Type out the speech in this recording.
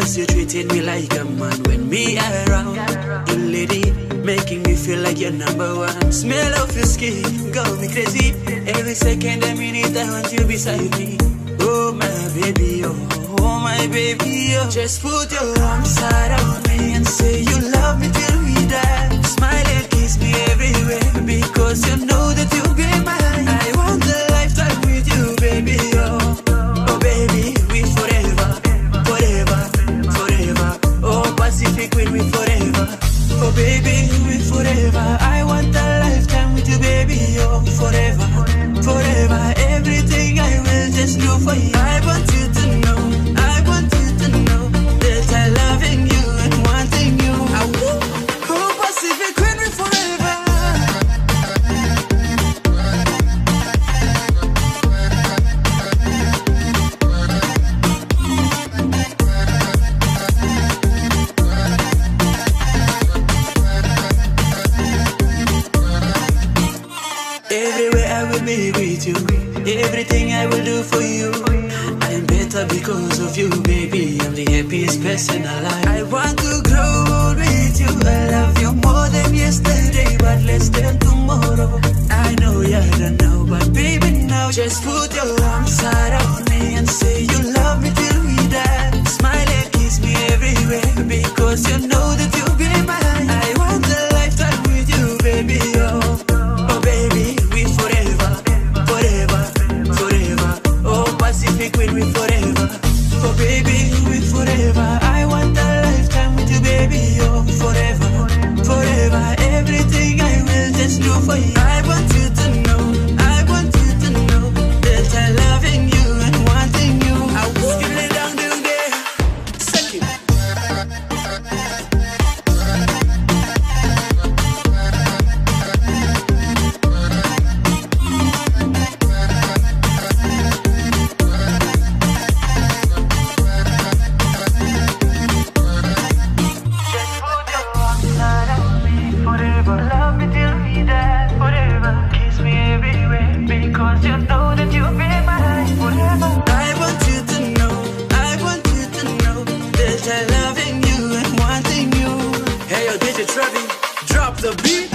Cause you're treating me like a man when me around. You lady, making me feel like you're number one. Smell of your skin, got me crazy. Every second, a minute, I want you beside me. Oh my baby, oh my baby, oh. Just put your arms around me and say you love me till we die. Smile and kiss me everywhere, because you know that you'll be mine. I want a lifetime with you, baby, oh. Oh baby, we forever, forever, forever. Oh Pacific with me forever. Oh baby, we forever. I want a lifetime with you, baby, oh. Forever, forever. Everything I will just do for you. I want you to know, I want you to know that I loving you and wanting you. Oh Pacific with me forever. Everywhere I will be with you, everything I will do for you. I'm better because of you, baby. I'm the happiest person alive. I want to grow old with you. I love you more than yesterday, but less than tomorrow. I know you don't know, but baby now, just put your arms around me and say you love me till we die. Smile and kiss me everywhere, because you know that you'll be mine. I want a lifetime with you, baby, oh. Oh baby, we forever, forever, forever. Oh Pacific with me forever. Oh baby, we forever. I want a lifetime with you, baby, oh. Forever, forever. Everything I will just do for you. I want you to know, I want you to know that I loving you and wanting you. I will give it down there, second. Drop the beat.